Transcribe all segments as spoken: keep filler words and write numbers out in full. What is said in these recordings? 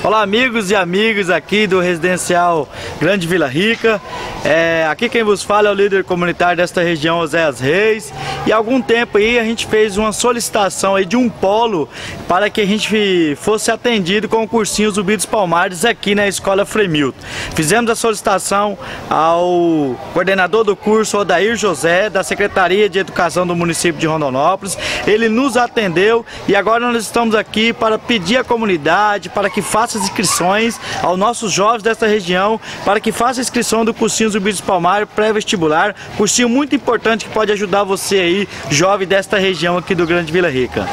Olá amigos e amigas aqui do Residencial Grande Vila Rica. É, aqui quem vos fala é o líder comunitário desta região, Oséias Reis. E há algum tempo aí a gente fez uma solicitação aí de um polo para que a gente fosse atendido com o cursinho Zumbi dos Palmares aqui na Escola Frei Milton. Fizemos a solicitação ao coordenador do curso, Odair José, da Secretaria de Educação do município de Rondonópolis. Ele nos atendeu e agora nós estamos aqui para pedir à comunidade para que faça as inscrições aos nossos jovens desta região, para que faça a inscrição do cursinho Zumbi dos Palmares pré-vestibular, cursinho muito importante que pode ajudar você aí, jovem desta região aqui do Grande Vila Rica.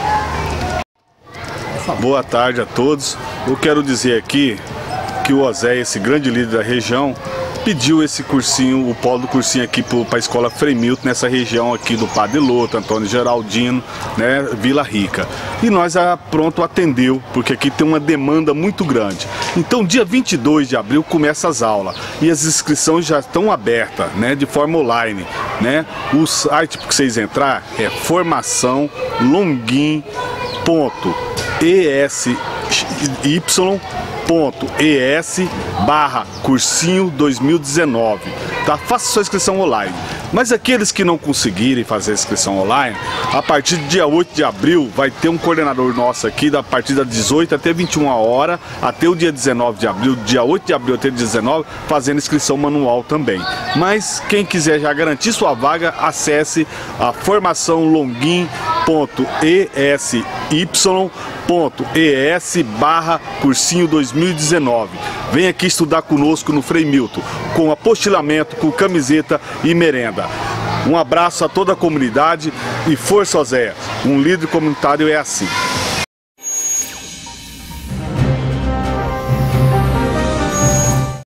Boa tarde a todos. Eu quero dizer aqui que o Oséias, esse grande líder da região, pediu esse cursinho, o polo do cursinho aqui para a Escola Frei Milton, nessa região aqui do Padre Loto, Antônio Geraldino, né, Vila Rica. E nós a pronto atendeu, porque aqui tem uma demanda muito grande. Então, dia vinte e dois de abril começa as aulas e as inscrições já estão abertas, né, de forma online, né? O site para vocês entrar é formação longin ponto e s y ponto e s barra cursinho dois mil e dezenove, tá? Faça sua inscrição online. Mas aqueles que não conseguirem fazer a inscrição online, a partir do dia oito de abril vai ter um coordenador nosso aqui, da partir das dezoito até vinte e uma horas, até o dia dezenove de abril, dia oito de abril até o dia dezenove, fazendo inscrição manual também. Mas quem quiser já garantir sua vaga, acesse a formação longin ponto e s y ponto e s barra cursinho dois mil e dezenove. Vem aqui estudar conosco no Frei Milton, com apostilamento, com camiseta e merenda. Um abraço a toda a comunidade e força, Oséias. Um líder comunitário é assim.